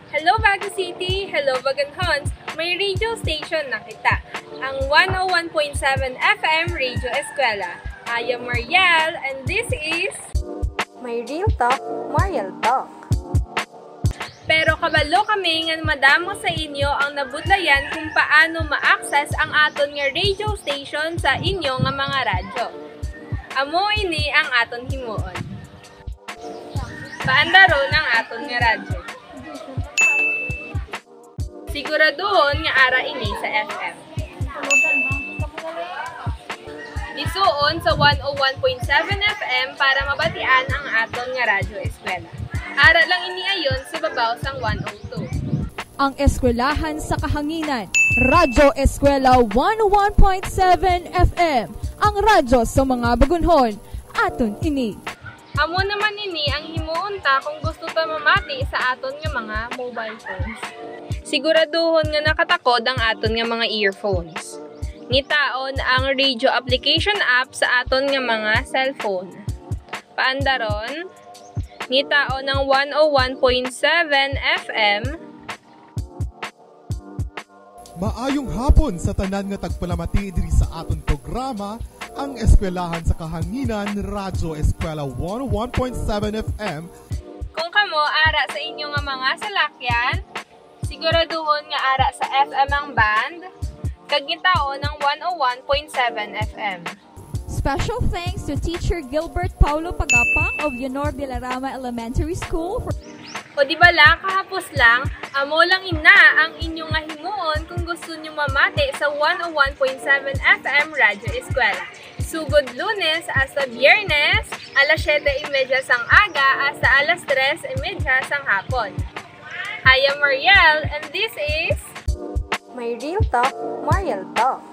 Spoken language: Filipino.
Hello Baguio City! Hello Baganhons! May radio station na kita, ang 101.7 FM Radio Eskwela. I am Mariel and this is My Real Talk, Mariel Talk. Pero kabalo kami nga madamo sa inyo ang nabudlayan kung paano ma-access ang aton nga radio station sa inyo nga mga radyo. Amo ini ang aton himuon. Paandaro ng aton nga radyo. Siguraduhon nga ara ini sa FM. Isuon sa 101.7 FM para mabatian ang aton nga radyo eskwela. Ara lang ini ayon sa babaw sang 102. Ang eskwelahan sa kahanginan, Radyo Eskwela 101.7 FM, ang radyo sa mga bagunhon, aton ini. Amo naman ini ang himuon ta kung gusto ta mamati sa aton nga mga mobile phones. Siguraduhon nga nakatakod ang aton nga mga earphones. Ngitaon ang radio application app sa aton nga mga cellphone. Paandaron, ngitaon ang 101.7 FM. Maayong hapon sa tanan nga tagpalamati diri sa aton programa, ang Eskwelahan sa Kahanginan, Radyo Eskwela 101.7 FM. Kung kamo ara sa inyo nga mga salakyan, siguraduhon nga ara sa FM ang band, kag ngitaon ng 101.7 FM. Special thanks to Teacher Gilbert Paulo Pagapang of Leonor de la Rama Elementary School. O di bala, kahapos lang, amo lang ina ang inyong himuon kung gusto nyo mamati sa 101.7 FM Radyo Eskwela. Sugod Lunes hasta Biyernes, alas 7:30 sang aga hasta alas 3:30 sang hapon. I am Mariel and this is My Real Talk, Mariel Talk.